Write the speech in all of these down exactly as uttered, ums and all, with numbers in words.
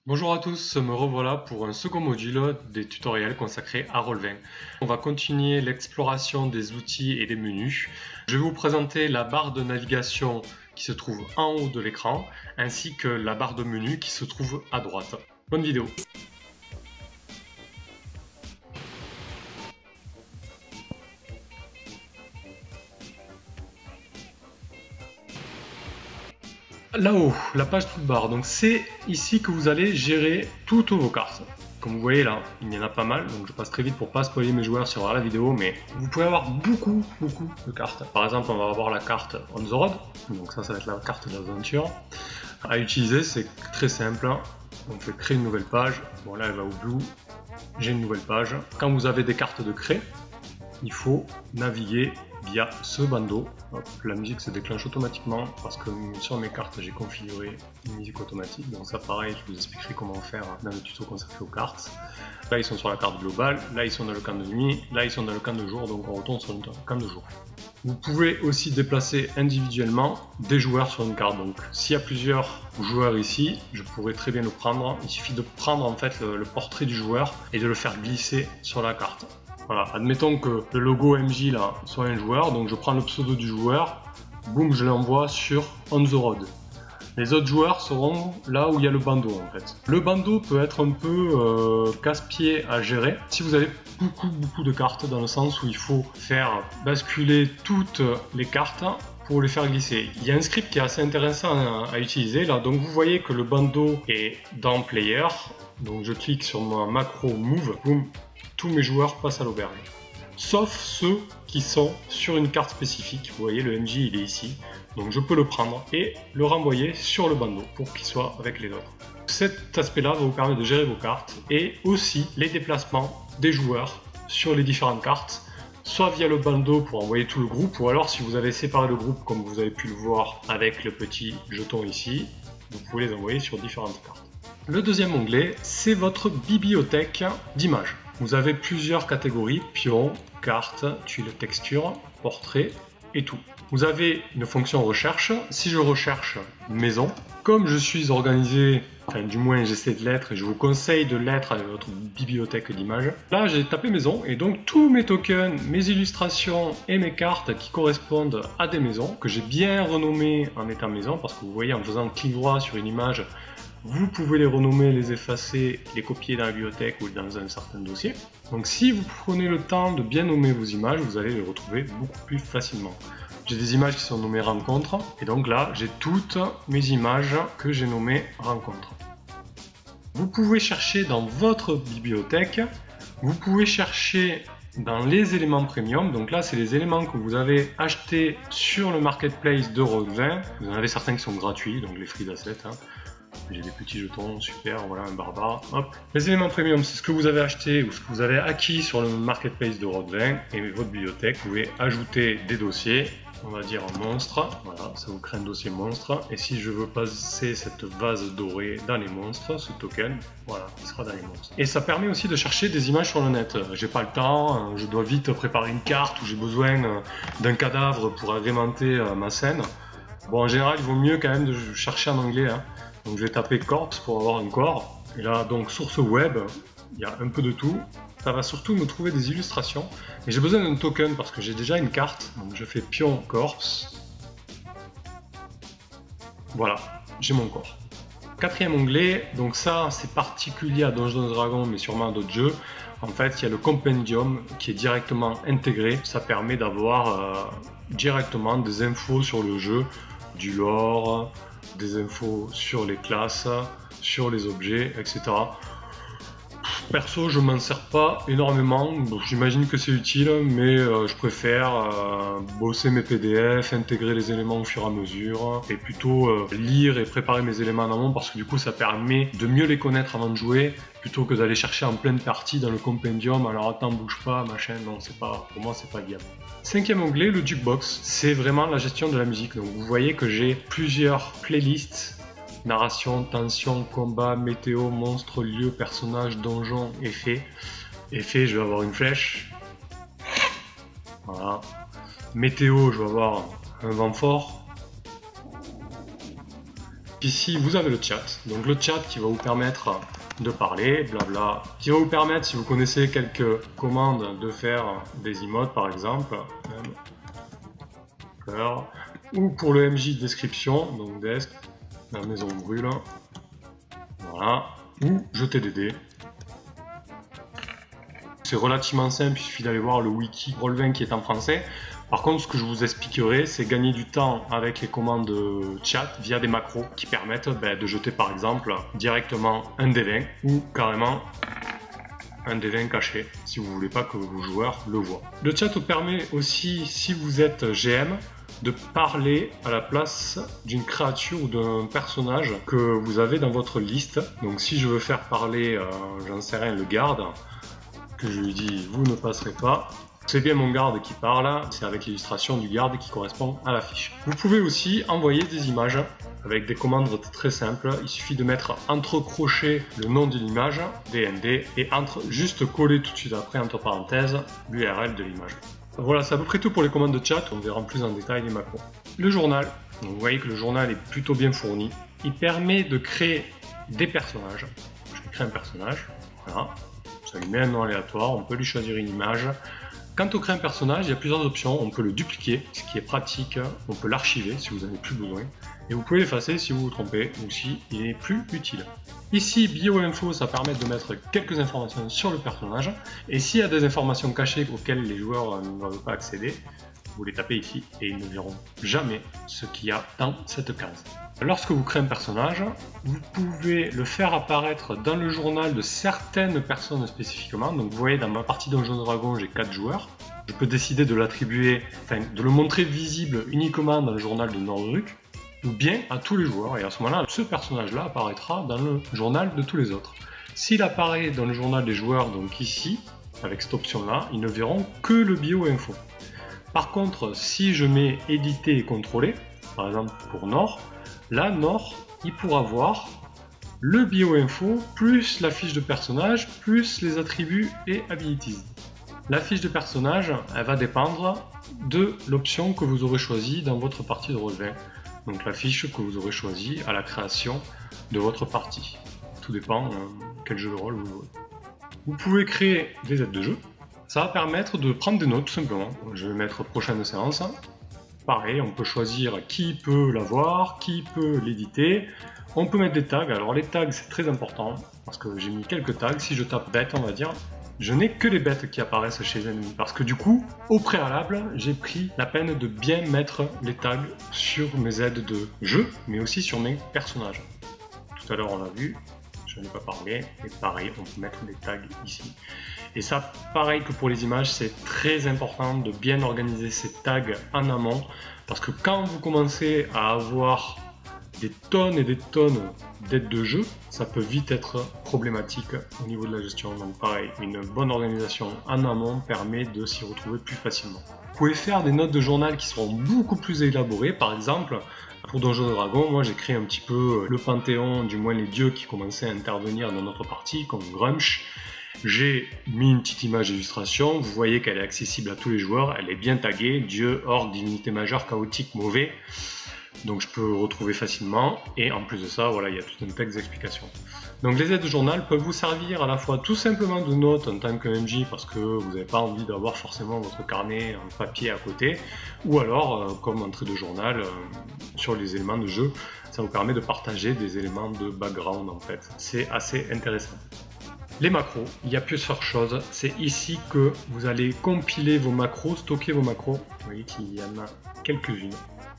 Bonjour à tous, me revoilà pour un second module des tutoriels consacrés à roll vingt. On va continuer l'exploration des outils et des menus. Je vais vous présenter la barre de navigation qui se trouve en haut de l'écran, ainsi que la barre de menu qui se trouve à droite. Bonne vidéo! Là-haut, la page toolbar, donc c'est ici que vous allez gérer toutes vos cartes. Comme vous voyez là, il y en a pas mal, donc je passe très vite pour pas spoiler mes joueurs sur la vidéo, mais vous pouvez avoir beaucoup, beaucoup de cartes. Par exemple, on va avoir la carte On the Road, donc ça, ça va être la carte de l'aventure. À utiliser, c'est très simple, on fait créer une nouvelle page, bon là elle va au blue, j'ai une nouvelle page. Quand vous avez des cartes de créer, il faut naviguer via ce bandeau. Hop, la musique se déclenche automatiquement parce que sur mes cartes j'ai configuré une musique automatique, donc ça pareil je vous expliquerai comment faire dans le tuto consacré aux cartes. Là ils sont sur la carte globale, là ils sont dans le camp de nuit, là ils sont dans le camp de jour, donc on retourne sur le camp de jour. Vous pouvez aussi déplacer individuellement des joueurs sur une carte, donc s'il y a plusieurs joueurs ici, je pourrais très bien le prendre, il suffit de prendre en fait le, le portrait du joueur et de le faire glisser sur la carte. Voilà, admettons que le logo M J là soit un joueur, donc je prends le pseudo du joueur, boum, je l'envoie sur On the Road. Les autres joueurs seront là où il y a le bandeau en fait. Le bandeau peut être un peu euh, casse-pied à gérer si vous avez beaucoup beaucoup de cartes, dans le sens où il faut faire basculer toutes les cartes pour les faire glisser. Il y a un script qui est assez intéressant à, à utiliser là, donc vous voyez que le bandeau est dans Player, donc je clique sur mon macro Move, boum, tous mes joueurs passent à l'auberge. Sauf ceux qui sont sur une carte spécifique. Vous voyez, le M J il est ici. Donc je peux le prendre et le renvoyer sur le bandeau pour qu'il soit avec les autres. Cet aspect-là va vous permettre de gérer vos cartes et aussi les déplacements des joueurs sur les différentes cartes, soit via le bandeau pour envoyer tout le groupe, ou alors si vous avez séparé le groupe comme vous avez pu le voir avec le petit jeton ici, vous pouvez les envoyer sur différentes cartes. Le deuxième onglet, c'est votre bibliothèque d'images. Vous avez plusieurs catégories, pions, cartes, tuiles texture, portraits et tout. Vous avez une fonction recherche. Si je recherche maison, comme je suis organisé, enfin du moins j'essaie de l'être et je vous conseille de l'être avec votre bibliothèque d'images, là j'ai tapé maison et donc tous mes tokens, mes illustrations et mes cartes qui correspondent à des maisons, que j'ai bien renommées en étant maison, parce que vous voyez en faisant clic droit sur une image, vous pouvez les renommer, les effacer, les copier dans la bibliothèque ou dans un certain dossier. Donc si vous prenez le temps de bien nommer vos images, vous allez les retrouver beaucoup plus facilement. J'ai des images qui sont nommées rencontres, et donc là j'ai toutes mes images que j'ai nommées rencontres. Vous pouvez chercher dans votre bibliothèque, vous pouvez chercher dans les éléments premium, donc là c'est les éléments que vous avez achetés sur le marketplace de roll vingt. Vous en avez certains qui sont gratuits, donc les free assets. Hein. J'ai des petits jetons, super, voilà un barbare, hop. Les éléments premium, c'est ce que vous avez acheté ou ce que vous avez acquis sur le marketplace de roll vingt, et votre bibliothèque, vous pouvez ajouter des dossiers, on va dire un monstre, voilà, ça vous crée un dossier monstre, et si je veux passer cette vase dorée dans les monstres, ce token, voilà, il sera dans les monstres. Et ça permet aussi de chercher des images sur le net. J'ai pas le temps, je dois vite préparer une carte, ou j'ai besoin d'un cadavre pour agrémenter ma scène. Bon, en général, il vaut mieux quand même de chercher en anglais, hein. Donc je vais taper corpse pour avoir un corps. Et là, donc source web, il y a un peu de tout. Ça va surtout me trouver des illustrations. Mais j'ai besoin d'un token parce que j'ai déjà une carte. Donc je fais pion corpse. Voilà, j'ai mon corps. Quatrième onglet, donc ça c'est particulier à Donjons et Dragons mais sûrement à d'autres jeux. En fait, il y a le compendium qui est directement intégré. Ça permet d'avoir euh, directement des infos sur le jeu, du lore, des infos sur les classes, sur les objets, et cetera. Perso, je m'en sers pas énormément, bon, j'imagine que c'est utile, mais euh, je préfère euh, bosser mes P D F, intégrer les éléments au fur et à mesure, et plutôt euh, lire et préparer mes éléments en amont, parce que du coup ça permet de mieux les connaître avant de jouer, plutôt que d'aller chercher en pleine partie dans le compendium, alors attends, bouge pas, machin, non, c'est pas, pour moi c'est pas viable. Cinquième onglet, le jukebox, c'est vraiment la gestion de la musique, donc vous voyez que j'ai plusieurs playlists. Narration, tension, combat, météo, monstre, lieu, personnage, donjon, effet. Effet, je vais avoir une flèche. Voilà. Météo, je vais avoir un vent fort. Ici, vous avez le chat. Donc le chat qui va vous permettre de parler, blabla, qui va vous permettre, si vous connaissez quelques commandes, de faire des emotes par exemple, ou pour le M J description, donc desk, la maison brûle, voilà, ou jeter des dés. C'est relativement simple, il suffit d'aller voir le wiki Roll vingt qui est en français. Par contre, ce que je vous expliquerai, c'est gagner du temps avec les commandes chat via des macros qui permettent ben, de jeter par exemple directement un dé vingt ou carrément un dé vingt caché si vous voulez pas que vos joueurs le voient. Le chat vous permet aussi, si vous êtes G M, de parler à la place d'une créature ou d'un personnage que vous avez dans votre liste. Donc si je veux faire parler, euh, j'en sais rien, le garde, que je lui dis vous ne passerez pas, c'est bien mon garde qui parle, c'est avec l'illustration du garde qui correspond à la fiche. Vous pouvez aussi envoyer des images avec des commandes très simples, il suffit de mettre entre crochets le nom de l'image, D N D, et entre juste coller tout de suite après entre parenthèses l'U R L de l'image. Voilà, c'est à peu près tout pour les commandes de chat, on verra plus en détail les macros. Le journal, donc vous voyez que le journal est plutôt bien fourni, il permet de créer des personnages. Je vais créer un personnage, voilà. Ça lui met un nom aléatoire, on peut lui choisir une image. Quand on crée un personnage, il y a plusieurs options. On peut le dupliquer, ce qui est pratique. On peut l'archiver si vous n'en avez plus besoin. Et vous pouvez l'effacer si vous vous trompez ou si il n'est plus utile. Ici, bio-info, ça permet de mettre quelques informations sur le personnage. Et s'il y a des informations cachées auxquelles les joueurs ne doivent pas accéder, vous les tapez ici et ils ne verront jamais ce qu'il y a dans cette case. Lorsque vous créez un personnage, vous pouvez le faire apparaître dans le journal de certaines personnes spécifiquement. Donc vous voyez, dans ma partie Donjons et Dragons, j'ai quatre joueurs. Je peux décider de l'attribuer, enfin de le montrer visible uniquement dans le journal de Nordruk, ou bien à tous les joueurs. Et à ce moment-là, ce personnage-là apparaîtra dans le journal de tous les autres. S'il apparaît dans le journal des joueurs, donc ici, avec cette option-là, ils ne verront que le bio-info. Par contre, si je mets éditer et contrôler, par exemple pour Nord, là, Nord, il pourra voir le bio-info, plus la fiche de personnage, plus les attributs et abilities. La fiche de personnage, elle va dépendre de l'option que vous aurez choisie dans votre partie de Roll vingt. Donc la fiche que vous aurez choisie à la création de votre partie. Tout dépend euh, quel jeu de rôle vous jouez. Vous pouvez créer des aides de jeu. Ça va permettre de prendre des notes tout simplement. Je vais mettre prochaine séance. Pareil, on peut choisir qui peut l'avoir, qui peut l'éditer. On peut mettre des tags. Alors les tags, c'est très important parce que j'ai mis quelques tags. Si je tape bête, on va dire, je n'ai que les bêtes qui apparaissent chez les ennemis. Parce que du coup, au préalable, j'ai pris la peine de bien mettre les tags sur mes aides de jeu, mais aussi sur mes personnages. Tout à l'heure, on l'a vu, je n'ai pas parlé. Et pareil, on peut mettre des tags ici. Et ça, pareil que pour les images, c'est très important de bien organiser ces tags en amont, parce que quand vous commencez à avoir des tonnes et des tonnes d'aides de jeu, ça peut vite être problématique au niveau de la gestion. Donc pareil, une bonne organisation en amont permet de s'y retrouver plus facilement. Vous pouvez faire des notes de journal qui seront beaucoup plus élaborées. Par exemple, pour Donjons et Dragons, moi j'ai créé un petit peu le panthéon, du moins les dieux qui commençaient à intervenir dans notre partie, comme Grumsh. J'ai mis une petite image d'illustration, vous voyez qu'elle est accessible à tous les joueurs, elle est bien taguée, dieu, orc, divinité majeure, chaotique, mauvais. Donc je peux retrouver facilement, et en plus de ça, voilà, il y a tout un texte d'explication. Donc les aides de journal peuvent vous servir à la fois tout simplement de notes en tant que M J, parce que vous n'avez pas envie d'avoir forcément votre carnet en papier à côté, ou alors euh, comme entrée de journal euh, sur les éléments de jeu, ça vous permet de partager des éléments de background en fait. C'est assez intéressant. Les macros, il y a plusieurs choses, c'est ici que vous allez compiler vos macros, stocker vos macros, vous voyez qu'il y en a quelques-unes.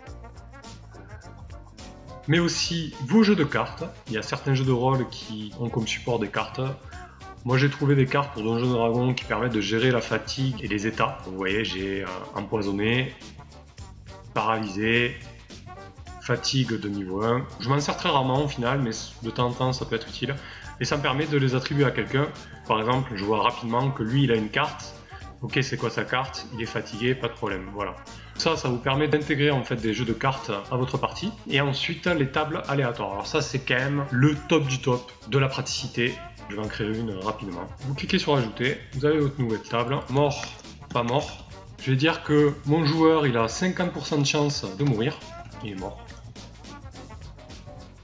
Mais aussi vos jeux de cartes, il y a certains jeux de rôle qui ont comme support des cartes. Moi j'ai trouvé des cartes pour Donjons et Dragons qui permettent de gérer la fatigue et les états. Vous voyez, j'ai euh, empoisonné, paralysé, fatigue de niveau un. Je m'en sers très rarement au final, mais de temps en temps ça peut être utile. Et ça me permet de les attribuer à quelqu'un. Par exemple, je vois rapidement que lui, il a une carte. Ok, c'est quoi sa carte? Il est fatigué, pas de problème, voilà. Ça, ça vous permet d'intégrer en fait des jeux de cartes à votre partie. Et ensuite, les tables aléatoires. Alors ça, c'est quand même le top du top de la praticité. Je vais en créer une rapidement. Vous cliquez sur ajouter, vous avez votre nouvelle table. Mort, pas mort. Je vais dire que mon joueur, il a cinquante pour cent de chance de mourir. Il est mort.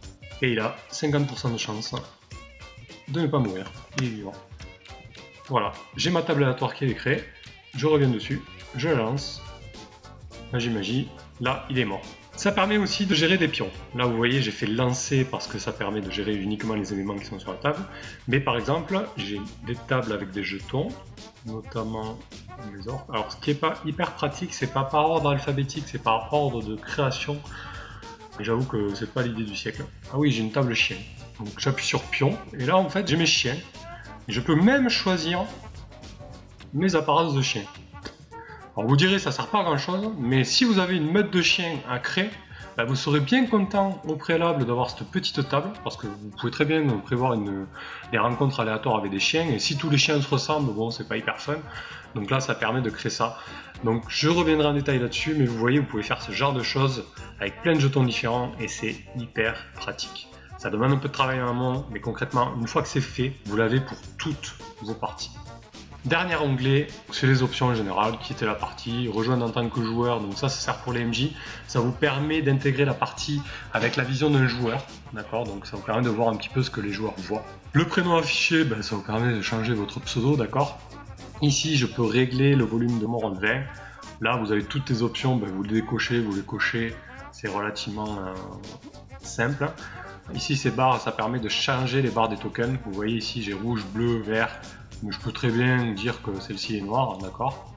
et il a cinquante pour cent de chance de ne pas mourir, il est vivant. Voilà, j'ai ma table aléatoire qui est créée, je reviens dessus, je la lance, magie magie, là il est mort. Ça permet aussi de gérer des pions. Là vous voyez j'ai fait lancer parce que ça permet de gérer uniquement les éléments qui sont sur la table. Mais par exemple j'ai des tables avec des jetons, notamment les orques. Alors ce qui n'est pas hyper pratique, c'est pas par ordre alphabétique, c'est par ordre de création. Et j'avoue que c'est pas l'idée du siècle. Ah oui, j'ai une table chien. Donc j'appuie sur pion, et là en fait j'ai mes chiens. Et je peux même choisir mes apparences de chiens. Alors vous direz ça sert pas à grand chose, mais si vous avez une meute de chiens à créer, bah vous serez bien content au préalable d'avoir cette petite table, parce que vous pouvez très bien prévoir une, des rencontres aléatoires avec des chiens, et si tous les chiens se ressemblent, bon c'est pas hyper fun, donc là ça permet de créer ça. Donc je reviendrai en détail là-dessus, mais vous voyez vous pouvez faire ce genre de choses avec plein de jetons différents, et c'est hyper pratique. Ça demande un peu de travail en amont, mais concrètement, une fois que c'est fait, vous l'avez pour toutes vos parties. Dernier onglet, c'est les options en général, quitter la partie, rejoindre en tant que joueur, donc ça, ça sert pour les M J. Ça vous permet d'intégrer la partie avec la vision d'un joueur, d'accord? Donc ça vous permet de voir un petit peu ce que les joueurs voient. Le prénom affiché, ben, ça vous permet de changer votre pseudo, d'accord? Ici, je peux régler le volume de mon roll vingt. Là, vous avez toutes les options, ben, vous les décochez, vous les cochez, c'est relativement euh, simple. Ici, ces barres, ça permet de changer les barres des tokens. Vous voyez ici, j'ai rouge, bleu, vert. Mais je peux très bien dire que celle-ci est noire, d'accord?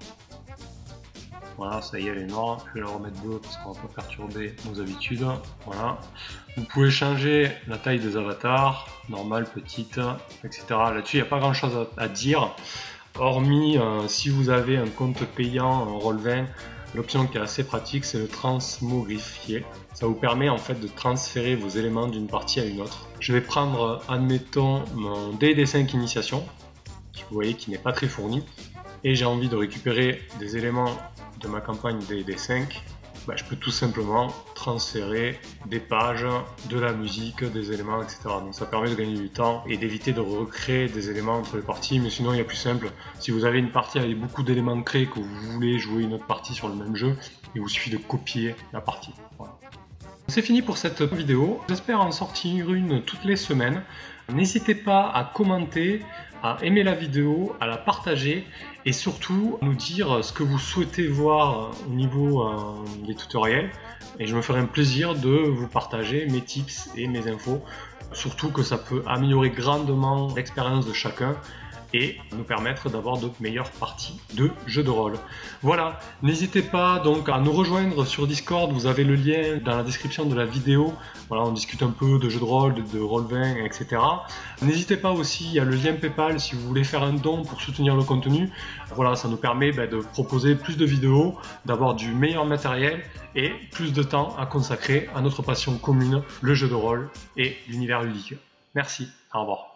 Voilà, ça y est, elle est noire. Je vais la remettre bleue parce qu'on va pas perturber nos habitudes. Voilà. Vous pouvez changer la taille des avatars, normale, petite, et cetera. Là-dessus, il n'y a pas grand-chose à, à dire. Hormis, euh, si vous avez un compte payant, un roll vingt, l'option qui est assez pratique, c'est le transmogrifier. Ça vous permet en fait de transférer vos éléments d'une partie à une autre. Je vais prendre, admettons, mon D D cinq initiation, qui vous voyez qui n'est pas très fourni, et j'ai envie de récupérer des éléments de ma campagne D D cinq. Bah, je peux tout simplement transférer des pages, de la musique, des éléments, et cetera. Donc ça permet de gagner du temps et d'éviter de recréer des éléments entre les parties, mais sinon il y a plus simple. Si vous avez une partie avec beaucoup d'éléments créés, que vous voulez jouer une autre partie sur le même jeu, il vous suffit de copier la partie. Voilà. C'est fini pour cette vidéo, j'espère en sortir une toutes les semaines. N'hésitez pas à commenter, à aimer la vidéo, à la partager et surtout à nous dire ce que vous souhaitez voir au niveau euh, des tutoriels. Et je me ferai un plaisir de vous partager mes tips et mes infos. Surtout que ça peut améliorer grandement l'expérience de chacun et nous permettre d'avoir de meilleures parties de jeux de rôle. Voilà, n'hésitez pas donc à nous rejoindre sur Discord, vous avez le lien dans la description de la vidéo. Voilà, on discute un peu de jeux de rôle, de roll vingt, et cetera. N'hésitez pas aussi, il y a le lien PayPal si vous voulez faire un don pour soutenir le contenu. Voilà, ça nous permet bah, de proposer plus de vidéos, d'avoir du meilleur matériel et plus de temps à consacrer à notre passion commune, le jeu de rôle et l'univers ludique. Merci, au revoir.